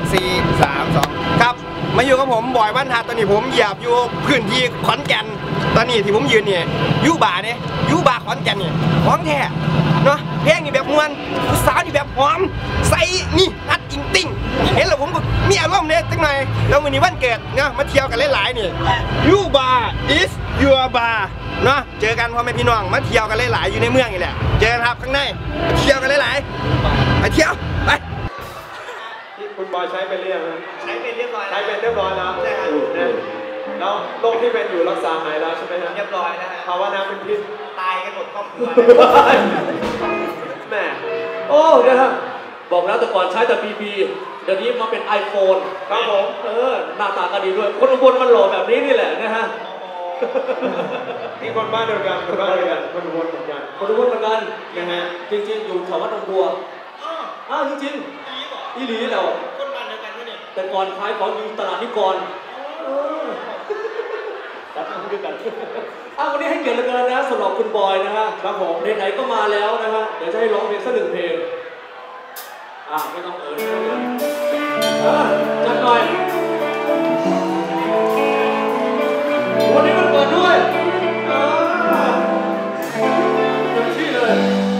4 3 2ครับมาอยู่กับผมบอยบ้านทัดตอนนี้ผมเหยียบอยู่พื้นที่ขอนแก่นตอนนี้ที่ผมยืนเนี่ยยูบาเนี่ยยูบาขอนแก่นเนี่ยของแท้เนาะเพลงนี่แบบมวนสาวนี่แบบหอมใส่นี่นัดจริงติ้งเห็นแล้วผมก็มีอารมณ์เนี่ยจังหน่อยแล้ววันนี้วันเกิดเนาะมาเที่ยวกันหลายๆนี่ยูบา is your bar เนาะเจอกันพ่อแม่พี่น้องมาเที่ยวกันหลายๆอยู่ในเมืองนี่แหละเจอกันครับข้างในเที่ยวกันหลายๆไปเที่ยวไปที่คุณบอยใช้ไปเรียบนะใช้เป็นเรียบร้อยใช้เป็นเรียบร้อยแล้วใช่ครับแล้วโรคที่เป็นอยู่รักษาหายแล้วใช่ไหมฮะเรียบร้อยนะฮะภาวะน้ำเป็นพิษตายกันหมดครอบครัวแม่โอ้เนี่ยฮะบอกแล้วแต่ก่อนใช้แต่BBเดี๋ยวนี้มาเป็น iPhone ครับผมหน้าตาก็ดีด้วยคนอุบลมันหล่อแบบนี้นี่แหละนะฮะนี่คนบ้านเดียวกันคนบ้านเดียวกันคนอุบลเหมือนกันคนอุบลเหมือนกันนะฮะจริงๆอยู่แถววัดหนองบัวจริงๆอีหลีเราคนบ้านเดียวกันวะเนี่ยแต่ก่อนขายของอยู่ตลาดนิกรจัดทำด้วยกันวันนี้ให้เกียรติเหลือเกินนะสำหรับคุณบอยนะฮะครับผมไหนๆก็มาแล้วนะฮะเดี๋ยวจะให้ร้องเพลงสัก1 เพลงไม่ต้องจัดหน่อยวันนี้มันเปิดด้วยเต็มที่เลย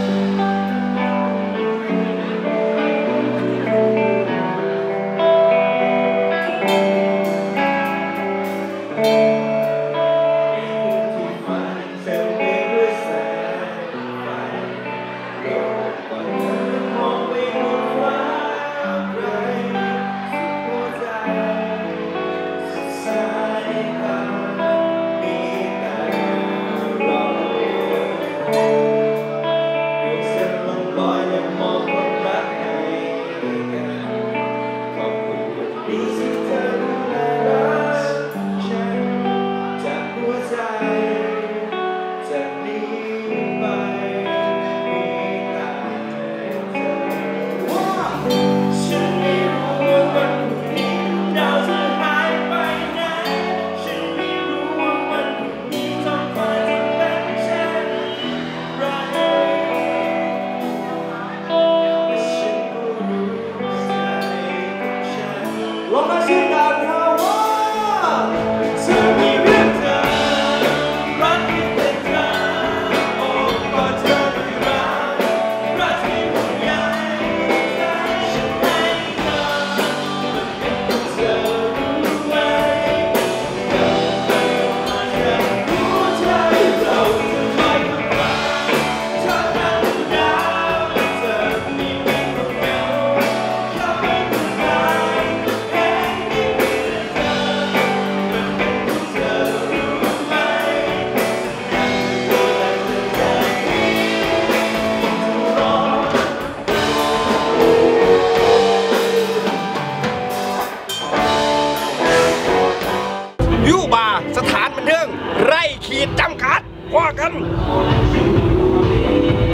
สถานบันเทิงไร่ขีดจำกัดว่ากัน